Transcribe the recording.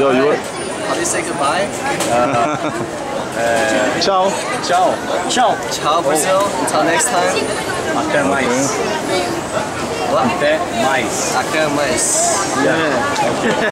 Yo, you. How do you say goodbye? Ciao. Ciao. Ciao. Ciao, Brazil. Until next time. Até mais. What? Até mais. Até mais. Yeah. Okay.